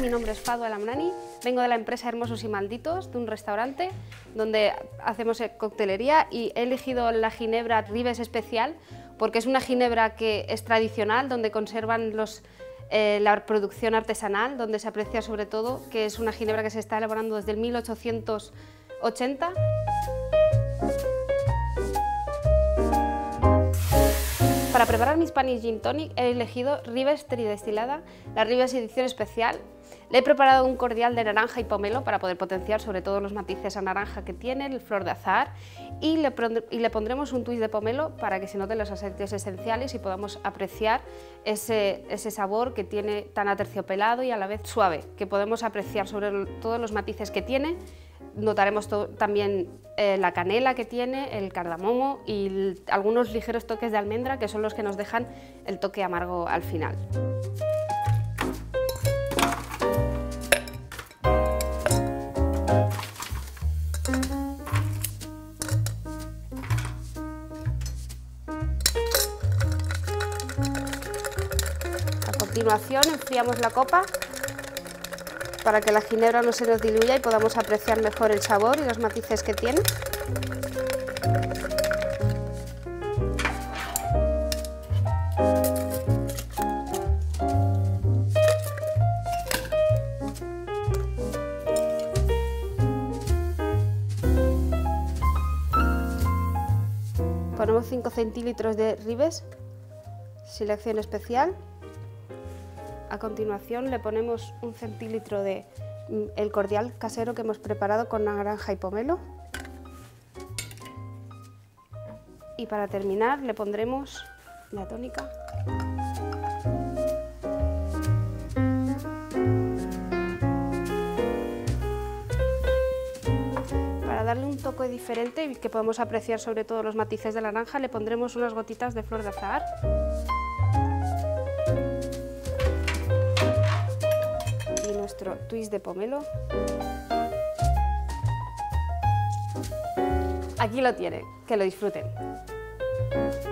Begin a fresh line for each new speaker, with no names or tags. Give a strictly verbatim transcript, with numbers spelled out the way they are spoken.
mi nombre es Fadwa El Amrani, vengo de la empresa Hermosos y Malditos, de un restaurante donde hacemos coctelería, y he elegido la ginebra Ribes Especial porque es una ginebra que es tradicional, donde conservan los, eh, la producción artesanal, donde se aprecia sobre todo que es una ginebra que se está elaborando desde el mil ochocientos ochenta. Para preparar mi Spanish Gin Tonic he elegido Ribes tridestilada, la Ribes edición especial. Le he preparado un cordial de naranja y pomelo para poder potenciar sobre todo los matices a naranja que tiene, el flor de azahar, y le, y le pondremos un twist de pomelo para que se noten los aceites esenciales y podamos apreciar ese, ese sabor que tiene tan aterciopelado y a la vez suave, que podemos apreciar sobre el, todos los matices que tiene. Notaremos también eh, la canela que tiene, el cardamomo y el, algunos ligeros toques de almendra, que son los que nos dejan el toque amargo al final. A continuación enfriamos la copa para que la ginebra no se nos diluya y podamos apreciar mejor el sabor y los matices que tiene. Ponemos cinco centilitros de Ribes, selección especial. A continuación le ponemos un centilitro de el cordial casero que hemos preparado con naranja y pomelo. Y para terminar le pondremos la tónica. Para darle un toque diferente y que podamos apreciar sobre todo los matices de la naranja, le pondremos unas gotitas de flor de azahar. Nuestro twist de pomelo. Aquí lo tienen, que lo disfruten.